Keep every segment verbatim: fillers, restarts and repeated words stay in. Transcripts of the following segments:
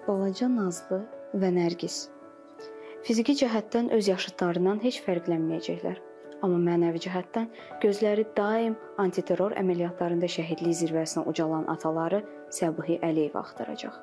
Balaca Nazlı və Nərgiz. Fiziki cəhətdən öz yaşıdlarından heç fərqlənməyəcəklər. Amma mənəvi cəhətdən gözləri daim antiterror əməliyyatlarında şəhidlik zirvəsinə ucalan ataları Səbuhi Əliyev axtaracaq.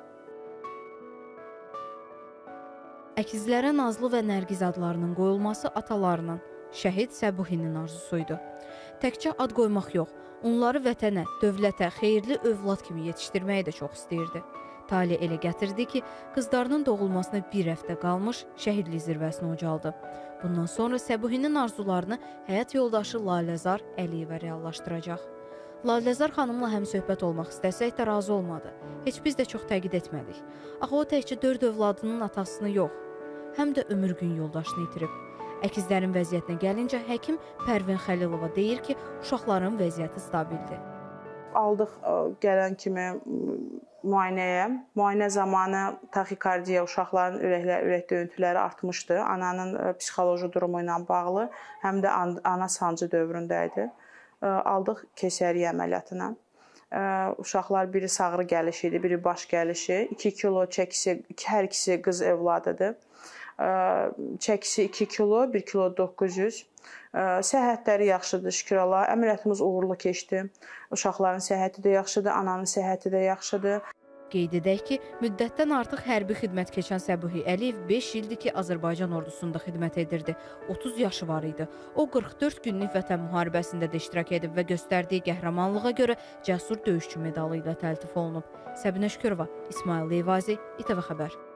Əkizlərə Nazlı və Nərgiz adlarının qoyulması atalarının, şəhid Səbuhinin arzusuydu. Təkcə ad qoymaq yox, onları vətənə, dövlətə, xeyirli övlad kimi yetişdirməyi də çox istəyirdi. Tale elə gətirdi ki, qızlarının doğulmasına bir həftə qalmış şəhidlik zirvəsinə ucaldı. Bundan sonra Səbuhinin arzularını həyat yoldaşı Laləzar Əliyevə reallaşdıracaq. Laləzar xanımla həm söhbət olmaq istəsək də razı olmadı. Heç biz də çox təqid etmədik. Axı o təkcə dörd övladının atasını yox, həm də ömür gün yoldaşını itirib. Əkizlərin vəziyyətinə gəlincə, həkim Pərvin Xəlilova deyir ki, uşaqların vəziyyəti stabildir. Aldıq gələn kimi müayinəyə. Müayinə zamanı taxikardiya, uşaqların ürəklə, ürək döyüntüləri artmışdı. Ananın psixoloji durumu ilə bağlı, həm də ana sancı dövründə idi. Aldıq keysəriyyə əməliyyatına. Uşaqlar biri sağrı gəlişi idi, biri baş gəlişi. iki kilo çəkisi, hər ikisi qız övladıdır. Çəkisi iki kilo, bir kilo doqquz yüz. Səhhətləri yaxşıdır, şükür Allah. Əməliyyatımız uğurlu keçdi. Uşaqların səhhəti də yaxşıdır, ananın səhhəti də yaxşıdır. Qeyd edək ki, müddətdən artıq hərbi xidmət keçən Səbuhi Əliyev beş ildir ki, Azərbaycan ordusunda xidmət edirdi. otuz yaşı var idi. O, qırx dörd günlük vətən müharibəsində də iştirak edib və göstərdiyi qəhrəmanlığa görə cəsur döyüşçü medalı ilə təltif olunub. Səbinə Şükürova, İsmail Eyvazi, İTV Xəbər.